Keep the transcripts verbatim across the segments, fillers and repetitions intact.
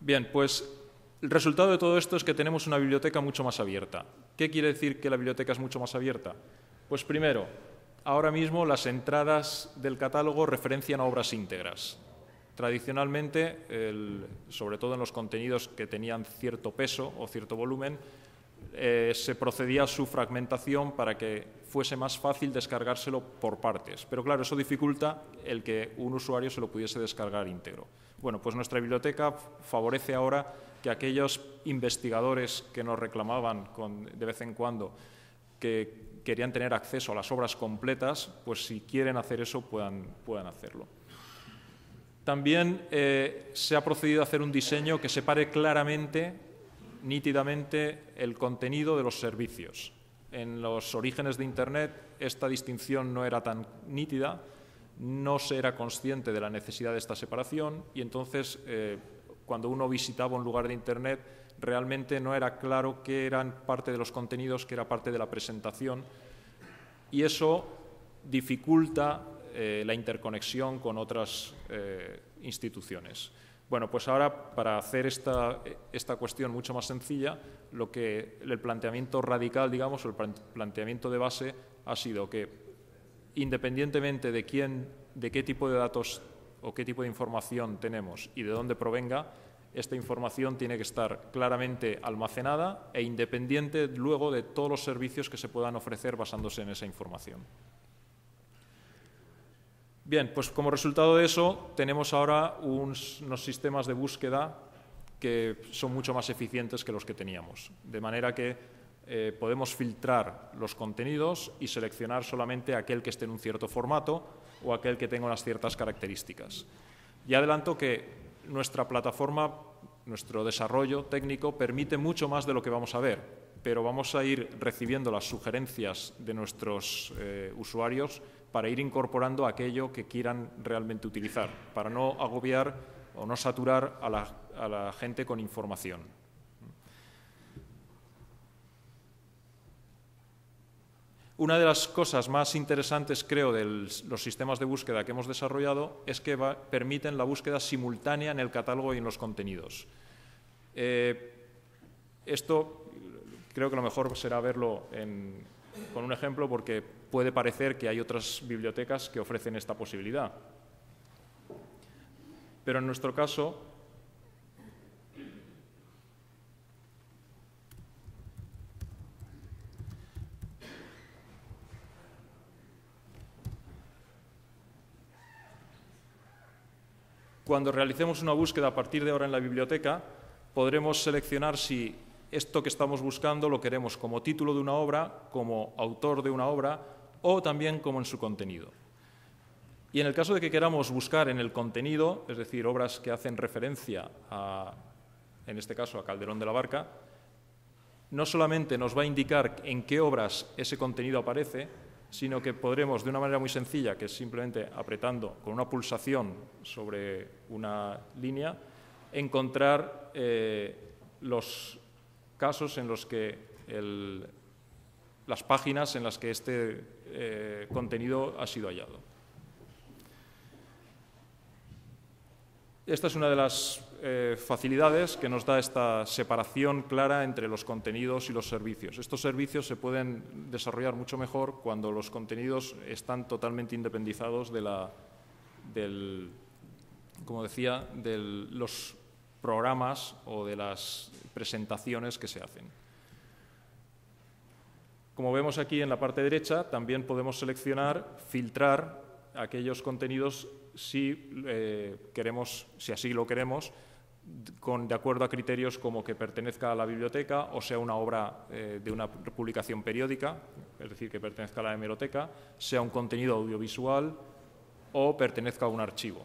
Bien, pues el resultado de todo esto es que tenemos una biblioteca mucho más abierta. ¿Qué quiere decir que la biblioteca es mucho más abierta? Pues primero, ahora mismo las entradas del catálogo referencian a obras íntegras. Tradicionalmente, el, sobre todo en los contenidos que tenían cierto peso o cierto volumen, eh, se procedía a su fragmentación para que fuese más fácil descargárselo por partes. Pero claro, eso dificulta el que un usuario se lo pudiese descargar íntegro. Bueno, pues nuestra biblioteca favorece ahora que aquellos investigadores que nos reclamaban con, de vez en cuando que querían tener acceso a las obras completas, pues si quieren hacer eso puedan, puedan hacerlo. También eh, se ha procedido a hacer un diseño que separe claramente, nítidamente, el contenido de los servicios. En los orígenes de Internet esta distinción no era tan nítida, no se era consciente de la necesidad de esta separación y entonces eh, cuando uno visitaba un lugar de Internet realmente no era claro qué eran parte de los contenidos, qué era parte de la presentación y eso dificulta eh, la interconexión con otras eh, instituciones. Bueno, pues ahora para hacer esta, esta cuestión mucho más sencilla, lo que el planteamiento radical, digamos, o el planteamiento de base ha sido que independientemente de quién, de qué tipo de datos o qué tipo de información tenemos y de dónde provenga, esta información tiene que estar claramente almacenada e independiente luego de todos los servicios que se puedan ofrecer basándose en esa información. Bien, pues como resultado de eso tenemos ahora unos, unos sistemas de búsqueda que son mucho más eficientes que los que teníamos, de manera que Eh, podemos filtrar los contenidos y seleccionar solamente aquel que esté en un cierto formato o aquel que tenga unas ciertas características. Ya adelanto que nuestra plataforma, nuestro desarrollo técnico permite mucho más de lo que vamos a ver, pero vamos a ir recibiendo las sugerencias de nuestros eh, usuarios para ir incorporando aquello que quieran realmente utilizar, para no agobiar o no saturar a la, a la gente con información. Una de las cosas más interesantes, creo, de los sistemas de búsqueda que hemos desarrollado es que va, permiten la búsqueda simultánea en el catálogo y en los contenidos. Eh, esto creo que lo mejor será verlo en, con un ejemplo porque puede parecer que hay otras bibliotecas que ofrecen esta posibilidad. Pero en nuestro caso, cuando realicemos una búsqueda a partir de ahora en la biblioteca, podremos seleccionar si esto que estamos buscando lo queremos como título de una obra, como autor de una obra o también como en su contenido. Y en el caso de que queramos buscar en el contenido, es decir, obras que hacen referencia a, en este caso, a Calderón de la Barca, no solamente nos va a indicar en qué obras ese contenido aparece, sino que podremos, de una manera muy sencilla, que es simplemente apretando con una pulsación sobre una línea, encontrar eh, los casos en los que el, las páginas en las que este eh, contenido ha sido hallado. Esta es una de las eh, facilidades que nos da esta separación clara entre los contenidos y los servicios. Estos servicios se pueden desarrollar mucho mejor cuando los contenidos están totalmente independizados de la, del, como decía, de los programas o de las presentaciones que se hacen. Como vemos aquí en la parte derecha, también podemos seleccionar, filtrar aquellos contenidos si eh, queremos, si así lo queremos, con, de acuerdo a criterios como que pertenezca a la biblioteca o sea una obra eh, de una publicación periódica, es decir, que pertenezca a la hemeroteca, sea un contenido audiovisual o pertenezca a un archivo.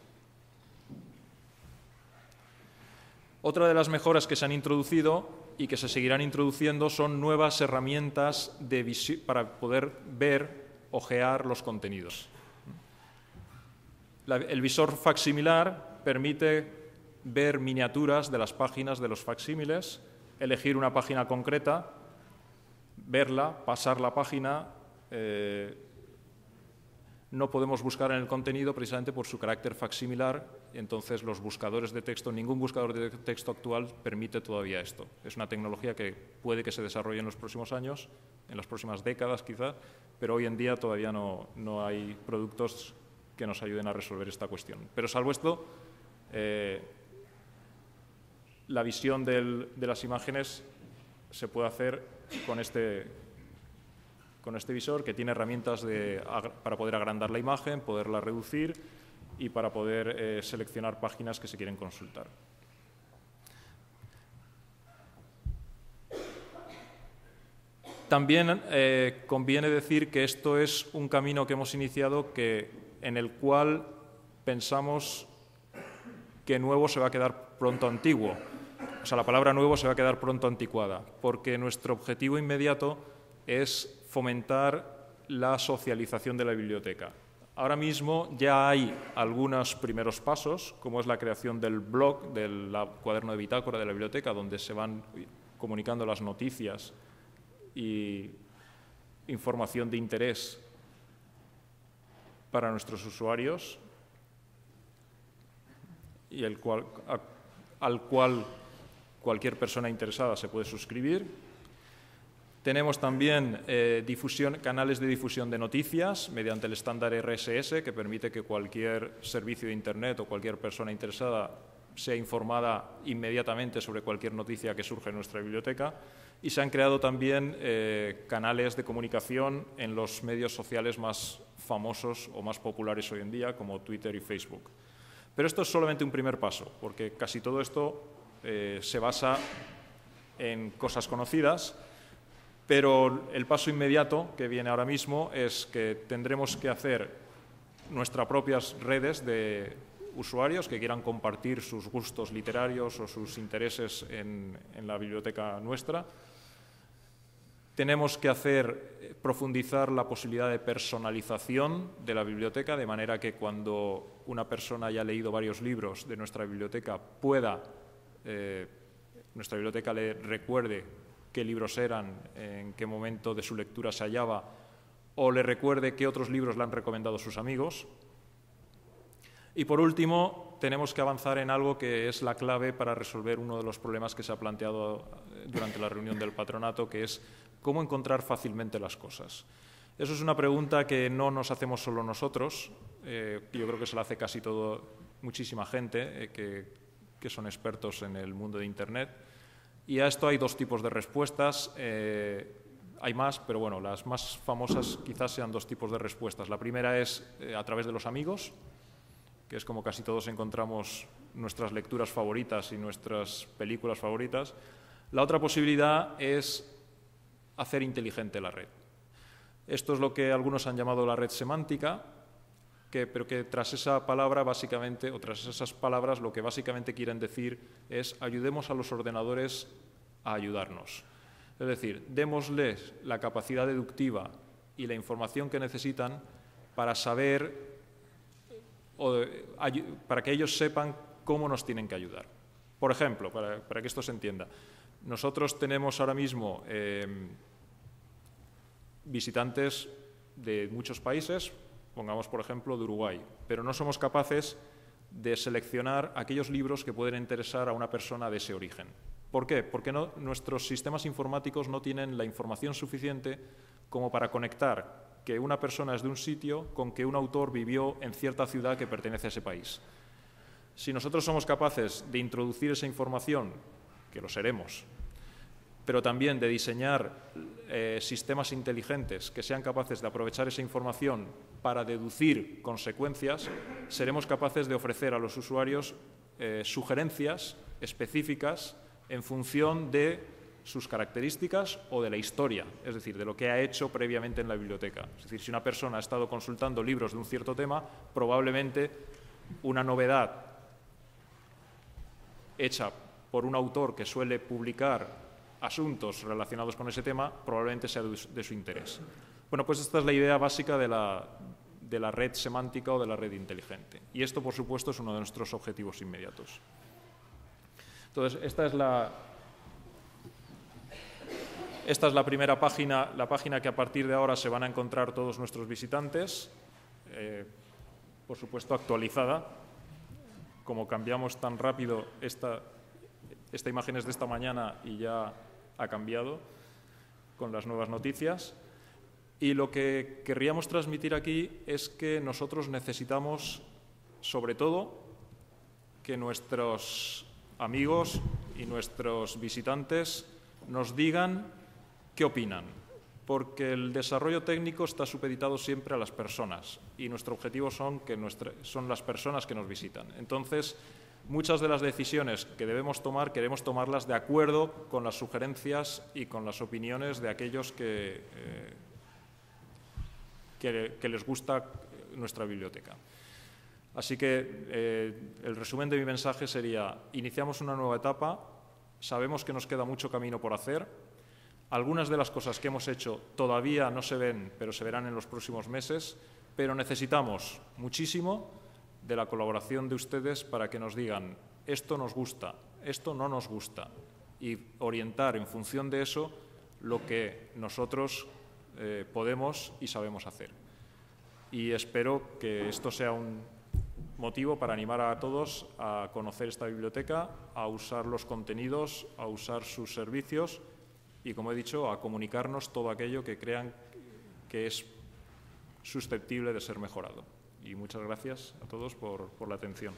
Otra de las mejoras que se han introducido y que se seguirán introduciendo son nuevas herramientas de para poder ver, ojear los contenidos. La, el visor facsimilar permite ver miniaturas de las páginas de los facsímiles, elegir una página concreta, verla, pasar la página, eh, no podemos buscar en el contenido precisamente por su carácter facsimilar. Entonces, los buscadores de texto, ningún buscador de texto actual permite todavía esto. Es una tecnología que puede que se desarrolle en los próximos años, en las próximas décadas quizá, pero hoy en día todavía no, no hay productos que nos ayuden a resolver esta cuestión. Pero salvo esto, eh, la visión del, de las imágenes se puede hacer con este, con este visor, que tiene herramientas de, para poder agrandar la imagen, poderla reducir y para poder eh, seleccionar páginas que se quieren consultar. También eh, conviene decir que esto es un camino que hemos iniciado que, en el cual pensamos que nuevo se va a quedar pronto antiguo. O sea, la palabra nuevo se va a quedar pronto anticuada, porque nuestro objetivo inmediato es fomentar la socialización de la biblioteca. Ahora mismo ya hay algunos primeros pasos, como es la creación del blog, del cuaderno de bitácora de la biblioteca, donde se van comunicando las noticias y información de interés para nuestros usuarios, y el cual, a, al cual cualquier persona interesada se puede suscribir. Tenemos también eh, difusión, canales de difusión de noticias mediante el estándar R S S, que permite que cualquier servicio de Internet o cualquier persona interesada sea informada inmediatamente sobre cualquier noticia que surge en nuestra biblioteca. Y se han creado también eh, canales de comunicación en los medios sociales más famosos o más populares hoy en día, como Twitter y Facebook. Pero esto es solamente un primer paso, porque casi todo esto eh, se basa en cosas conocidas, pero el paso inmediato que viene ahora mismo es que tendremos que hacer nuestras propias redes de usuarios que quieran compartir sus gustos literarios o sus intereses en, en la biblioteca nuestra. Tenemos que hacer, profundizar la posibilidad de personalización de la biblioteca, de manera que cuando una persona haya leído varios libros de nuestra biblioteca pueda, eh, nuestra biblioteca le recuerde qué libros eran, en qué momento de su lectura se hallaba, o le recuerde qué otros libros le han recomendado sus amigos. Y por último, tenemos que avanzar en algo que es la clave para resolver uno de los problemas que se ha planteado durante la reunión del patronato, que es cómo encontrar fácilmente las cosas. Eso es una pregunta que no nos hacemos solo nosotros, eh, yo creo que se la hace casi todo, muchísima gente eh, que, que son expertos en el mundo de Internet. Y a esto hay dos tipos de respuestas. Eh, hay más, pero bueno, las más famosas quizás sean dos tipos de respuestas. La primera es eh, a través de los amigos, que es como casi todos encontramos nuestras lecturas favoritas y nuestras películas favoritas. La otra posibilidad es hacer inteligente la red. Esto es lo que algunos han llamado la red semántica, que, pero que tras esa palabra básicamente, o tras esas palabras, lo que básicamente quieren decir es ayudemos a los ordenadores a ayudarnos. Es decir, démosles la capacidad deductiva y la información que necesitan para saber, o para que ellos sepan cómo nos tienen que ayudar. Por ejemplo, para, para que esto se entienda, nosotros tenemos ahora mismo eh, visitantes de muchos países, pongamos por ejemplo de Uruguay, pero no somos capaces de seleccionar aquellos libros que pueden interesar a una persona de ese origen. ¿Por qué? Porque no, nuestros sistemas informáticos no tienen la información suficiente como para conectar que una persona es de un sitio con que un autor vivió en cierta ciudad que pertenece a ese país. Si nosotros somos capaces de introducir esa información, que lo seremos, pero también de diseñar eh, sistemas inteligentes que sean capaces de aprovechar esa información para deducir consecuencias, seremos capaces de ofrecer a los usuarios eh, sugerencias específicas en función de sus características o de la historia, es decir, de lo que ha hecho previamente en la biblioteca. Es decir, si una persona ha estado consultando libros de un cierto tema, probablemente una novedad hecha por un autor que suele publicar asuntos relacionados con ese tema, probablemente sea de su interés. Bueno, pues esta es la idea básica de la, de la red semántica o de la red inteligente. Y esto, por supuesto, es uno de nuestros objetivos inmediatos. Entonces, esta es la, esta es la primera página, la página que a partir de ahora se van a encontrar todos nuestros visitantes. eh, por supuesto, actualizada. Como cambiamos tan rápido, esta, esta imagen es de esta mañana y ya ha cambiado con las nuevas noticias. Y lo que querríamos transmitir aquí es que nosotros necesitamos, sobre todo, que nuestros amigos y nuestros visitantes nos digan qué opinan, porque el desarrollo técnico está supeditado siempre a las personas y nuestro objetivo son, que nuestra, son las personas que nos visitan. Entonces, muchas de las decisiones que debemos tomar, queremos tomarlas de acuerdo con las sugerencias y con las opiniones de aquellos que, eh, que, que les gusta nuestra biblioteca. Así que eh, el resumen de mi mensaje sería: iniciamos una nueva etapa, sabemos que nos queda mucho camino por hacer, algunas de las cosas que hemos hecho todavía no se ven, pero se verán en los próximos meses, pero necesitamos muchísimo de la colaboración de ustedes para que nos digan esto nos gusta, esto no nos gusta, y orientar en función de eso lo que nosotros eh, podemos y sabemos hacer. Y espero que esto sea un motivo para animar a todos a conocer esta biblioteca, a usar los contenidos, a usar sus servicios y, como he dicho, a comunicarnos todo aquello que crean que es susceptible de ser mejorado. Y muchas gracias a todos por, por la atención.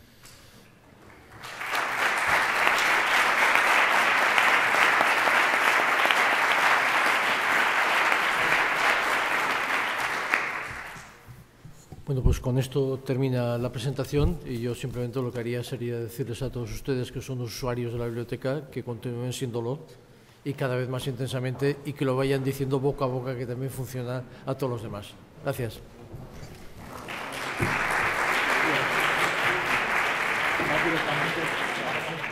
Bueno, pues con esto termina la presentación y yo simplemente lo que haría sería decirles a todos ustedes que son usuarios de la biblioteca que continúen siéndolo y cada vez más intensamente y que lo vayan diciendo boca a boca, que también funciona a todos los demás. Gracias. Rápido,